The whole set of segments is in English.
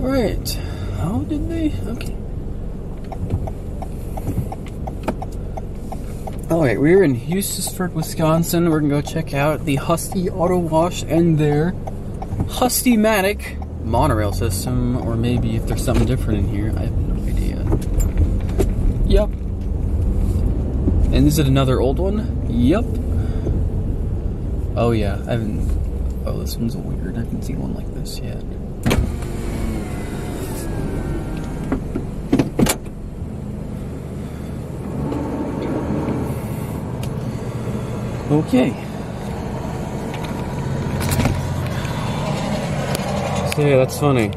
Alright. How did they? Okay. Alright, we're in Hustisford, Wisconsin. We're gonna go check out the Husty Auto Wash and their Hustymatic monorail system, or maybe if there's something different in here. I have no idea. Yep. And is it another old one? Yep. Oh yeah, I haven't. Oh, this one's weird. I haven't seen one like this yet. Okay. So yeah, that's funny.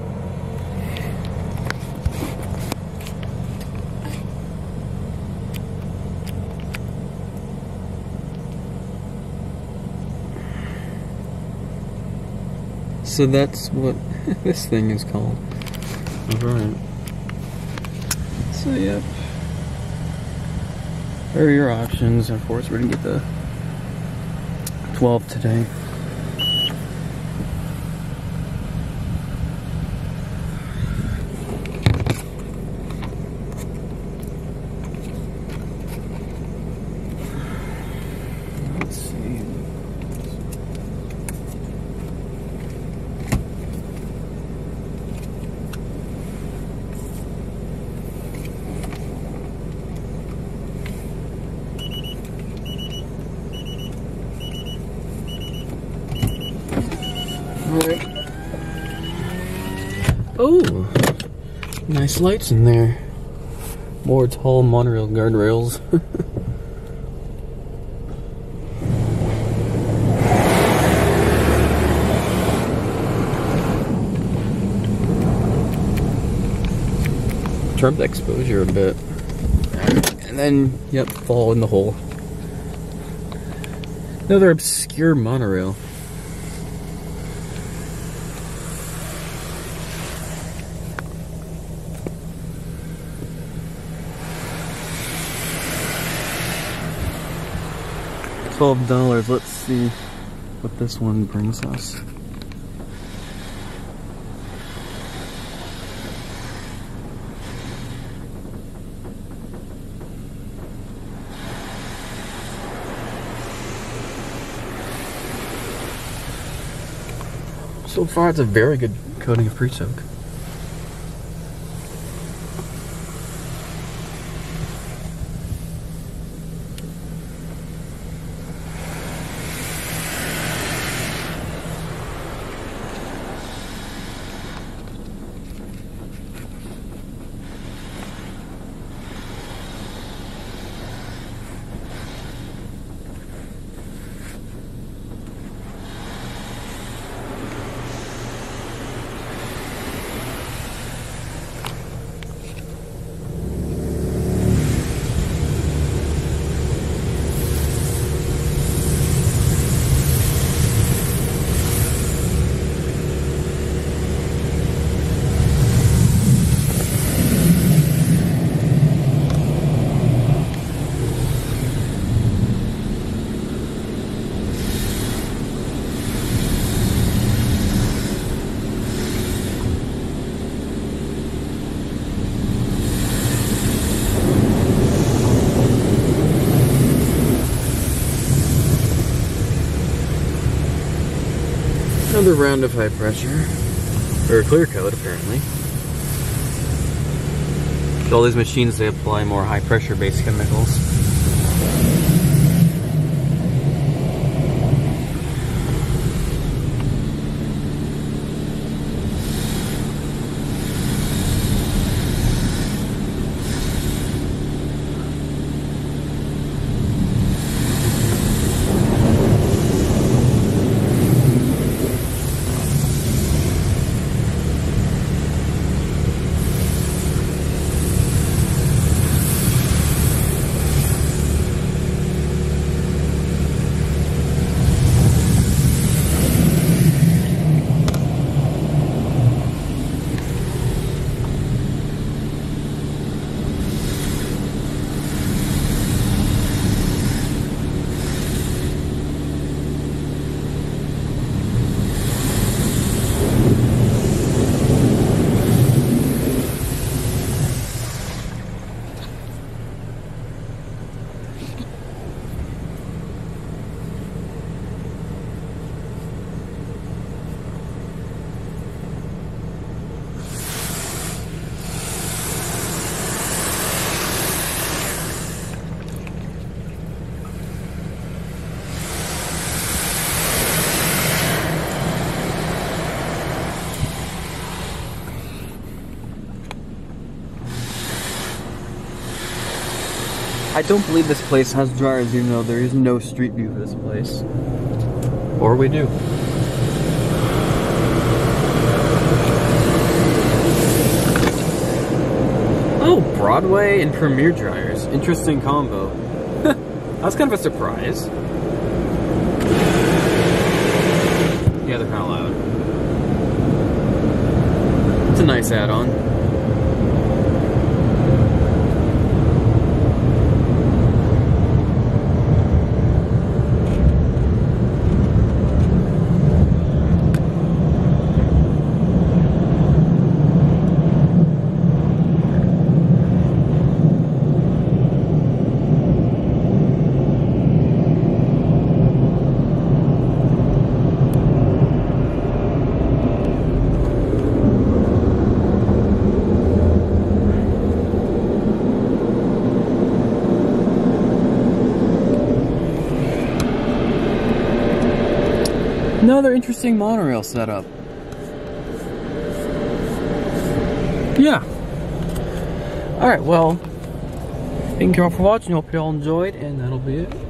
So that's what this thing is called. Alright. So yep. There are your options. Of course, we're gonna get the 12 today. Let's see. Alright. Oh, nice lights in there. More tall monorail guardrails. Turn the exposure a bit. And then, yep, fall in the hole. Another obscure monorail. $12. Let's see what this one brings us. So far, it's a very good coating of pre-soak. Another round of high pressure, or clear coat apparently. To all these machines, they apply more high pressure based chemicals. I don't believe this place has dryers, even though there is no street view for this place. Or we do. Oh, Broadway and Premier dryers. Interesting combo. That's kind of a surprise. Yeah, they're kind of loud. It's a nice add-on. Another interesting monorail setup. Yeah. Alright, well, thank you all for watching. Hope you all enjoyed, and that'll be it.